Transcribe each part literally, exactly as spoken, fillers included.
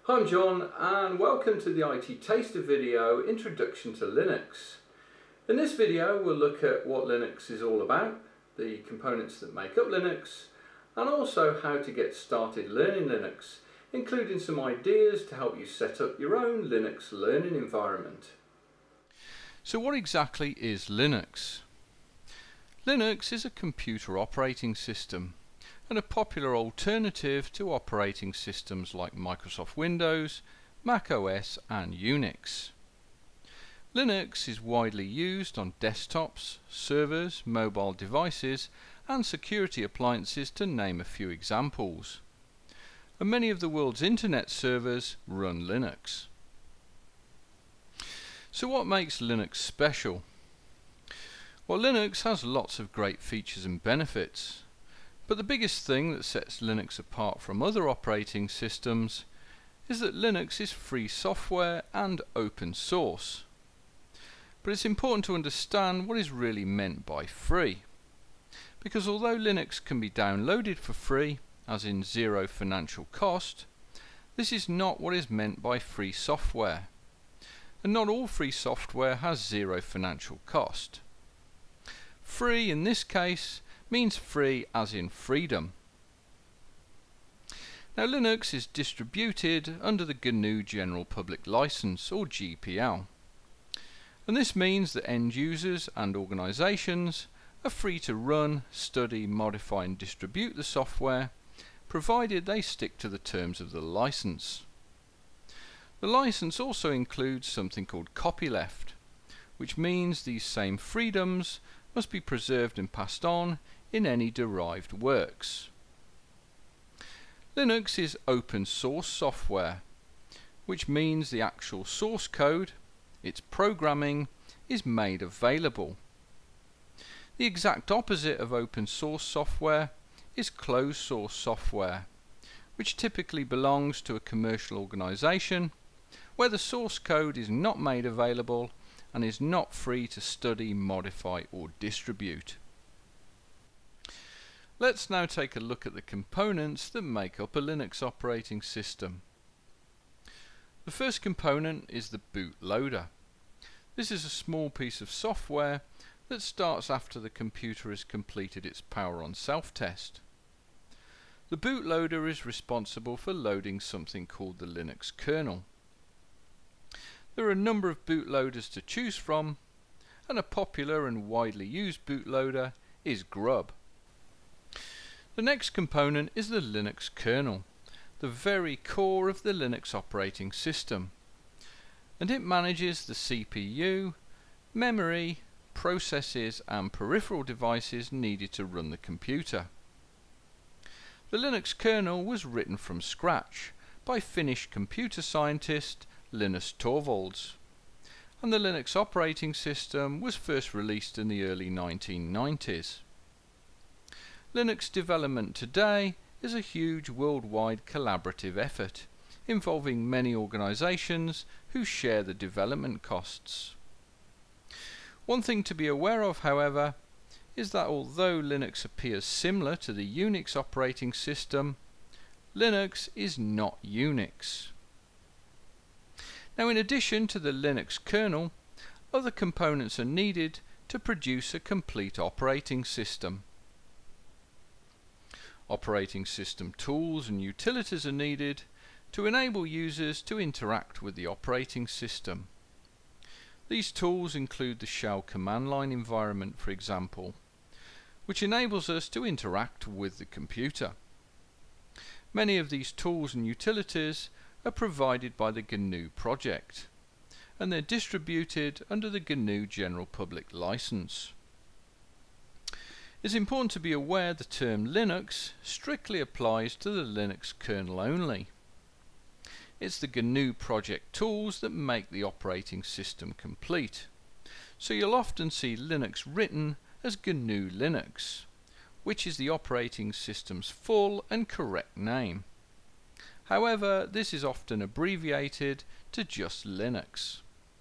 Hi, I'm John and welcome to the I T Taster video, Introduction to Linux. In this video we'll look at what Linux is all about, the components that make up Linux, and also how to get started learning Linux, including some ideas to help you set up your own Linux learning environment. So what exactly is Linux? Linux is a computer operating system and a popular alternative to operating systems like Microsoft Windows, Mac O S and Unix. Linux is widely used on desktops, servers, mobile devices and security appliances, to name a few examples. And many of the world's internet servers run Linux. So what makes Linux special? Well, Linux has lots of great features and benefits. But the biggest thing that sets Linux apart from other operating systems is that Linux is free software and open source. But it's important to understand what is really meant by free. Because although Linux can be downloaded for free, as in zero financial cost, this is not what is meant by free software. And not all free software has zero financial cost. Free in this case means free as in freedom. Now, Linux is distributed under the G N U General Public License, or G P L, and this means that end users and organizations are free to run, study, modify and distribute the software, provided they stick to the terms of the license. The license also includes something called copyleft, which means these same freedoms must be preserved and passed on in any derived works. Linux is open source software, which means the actual source code, its programming, is made available. The exact opposite of open source software is closed source software, which typically belongs to a commercial organization where the source code is not made available and is not free to study, modify or distribute. Let's now take a look at the components that make up a Linux operating system. The first component is the bootloader. This is a small piece of software that starts after the computer has completed its power on self-test. The bootloader is responsible for loading something called the Linux kernel. There are a number of bootloaders to choose from, and a popular and widely used bootloader is Grub. The next component is the Linux kernel, the very core of the Linux operating system, and it manages the C P U, memory, processes and peripheral devices needed to run the computer. The Linux kernel was written from scratch by Finnish computer scientist Linus Torvalds, and the Linux operating system was first released in the early nineteen nineties. Linux development today is a huge worldwide collaborative effort involving many organizations who share the development costs. One thing to be aware of, however, is that although Linux appears similar to the Unix operating system, Linux is not Unix. Now, in addition to the Linux kernel, other components are needed to produce a complete operating system. Operating system tools and utilities are needed to enable users to interact with the operating system. These tools include the shell command line environment, for example, which enables us to interact with the computer. Many of these tools and utilities are provided by the G N U project, and they're distributed under the G N U General Public License. It's important to be aware the term Linux strictly applies to the Linux kernel only. It's the G N U project tools that make the operating system complete. So you'll often see Linux written as G N U Linux, which is the operating system's full and correct name. However, this is often abbreviated to just Linux.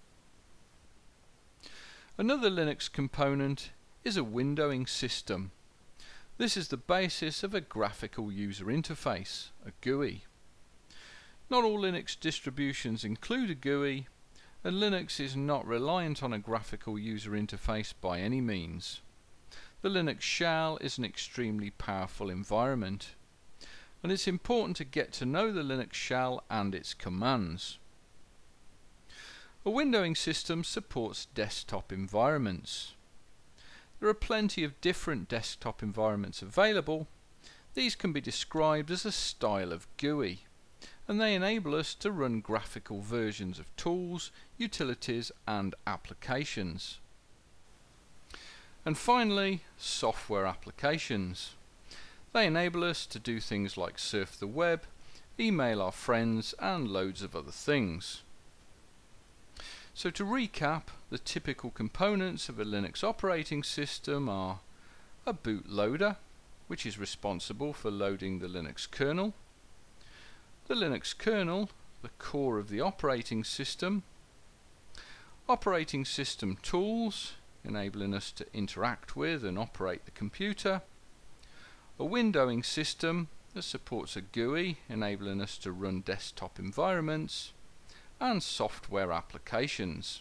Another Linux component is a windowing system. This is the basis of a graphical user interface, a G U I. Not all Linux distributions include a G U I, and Linux is not reliant on a graphical user interface by any means. The Linux shell is an extremely powerful environment, and it's important to get to know the Linux shell and its commands. A windowing system supports desktop environments. There are plenty of different desktop environments available. These can be described as a style of G U I, and they enable us to run graphical versions of tools, utilities and applications. And finally, software applications. They enable us to do things like surf the web, email our friends and loads of other things. So to recap, the typical components of a Linux operating system are a bootloader, which is responsible for loading the Linux kernel, the Linux kernel, the core of the operating system, operating system tools, enabling us to interact with and operate the computer, a windowing system that supports a G U I, enabling us to run desktop environments, and software applications.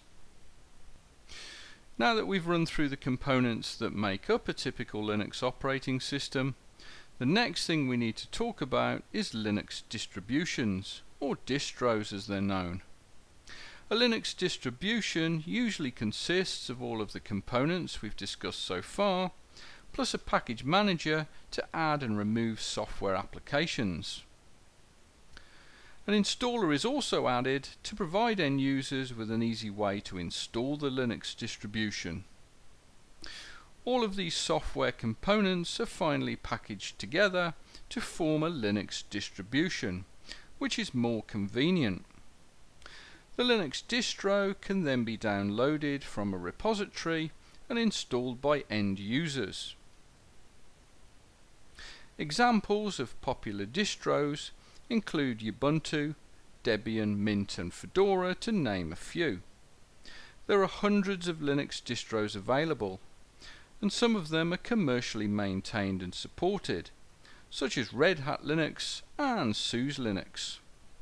Now that we've run through the components that make up a typical Linux operating system, the next thing we need to talk about is Linux distributions, or distros as they're known. A Linux distribution usually consists of all of the components we've discussed so far, plus a package manager to add and remove software applications. An installer is also added to provide end users with an easy way to install the Linux distribution. All of these software components are finally packaged together to form a Linux distribution, which is more convenient. The Linux distro can then be downloaded from a repository and installed by end users. Examples of popular distros include Ubuntu, Debian, Mint and Fedora, to name a few. There are hundreds of Linux distros available, and some of them are commercially maintained and supported, such as Red Hat Linux and SUSE Linux.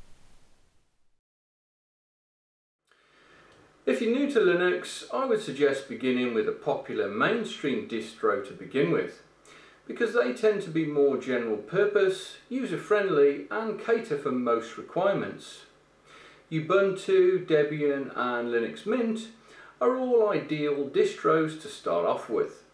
If you're new to Linux, I would suggest beginning with a popular mainstream distro to begin with, because they tend to be more general purpose, user-friendly and cater for most requirements. Ubuntu, Debian and Linux Mint are all ideal distros to start off with.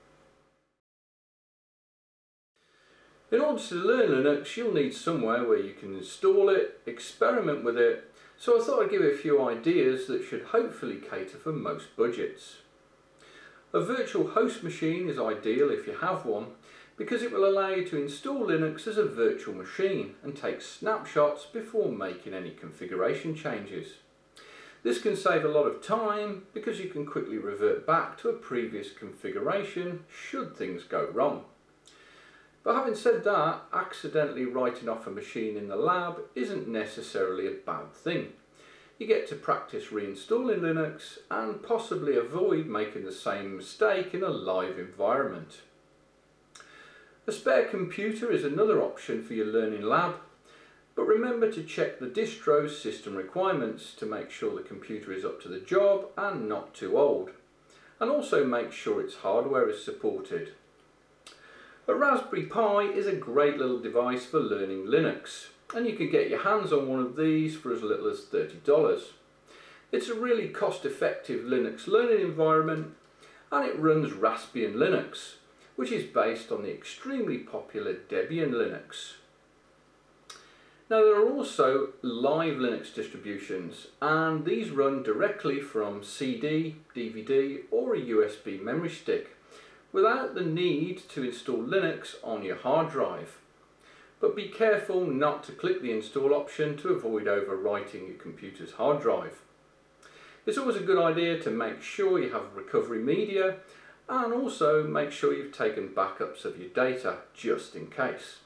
In order to learn Linux, you'll need somewhere where you can install it, experiment with it, so I thought I'd give you a few ideas that should hopefully cater for most budgets. A virtual host machine is ideal if you have one, because it will allow you to install Linux as a virtual machine and take snapshots before making any configuration changes. This can save a lot of time because you can quickly revert back to a previous configuration should things go wrong. But having said that, accidentally writing off a machine in the lab isn't necessarily a bad thing. You get to practice reinstalling Linux and possibly avoid making the same mistake in a live environment. A spare computer is another option for your learning lab, but remember to check the distro's system requirements to make sure the computer is up to the job and not too old, and also make sure its hardware is supported. A Raspberry Pi is a great little device for learning Linux, and you can get your hands on one of these for as little as thirty dollars. It's a really cost-effective Linux learning environment, and it runs Raspbian Linux, which is based on the extremely popular Debian Linux. Now there are also live Linux distributions, and these run directly from C D, D V D or a U S B memory stick, without the need to install Linux on your hard drive. But be careful not to click the install option to avoid overwriting your computer's hard drive. It's always a good idea to make sure you have recovery media, and also make sure you've taken backups of your data just in case.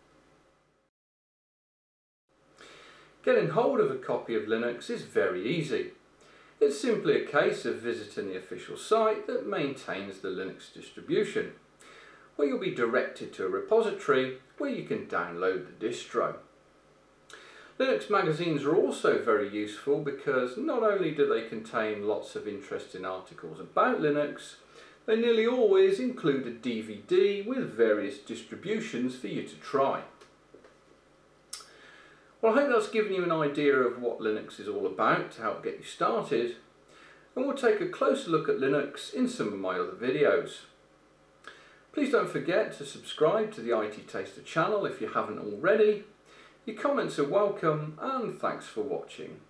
Getting hold of a copy of Linux is very easy. It's simply a case of visiting the official site that maintains the Linux distribution, where you'll be directed to a repository where you can download the distro. Linux magazines are also very useful because not only do they contain lots of interesting articles about Linux, they nearly always include a D V D with various distributions for you to try. Well, I hope that's given you an idea of what Linux is all about to help get you started, and we'll take a closer look at Linux in some of my other videos. Please don't forget to subscribe to the I T Taster channel if you haven't already. Your comments are welcome, and thanks for watching.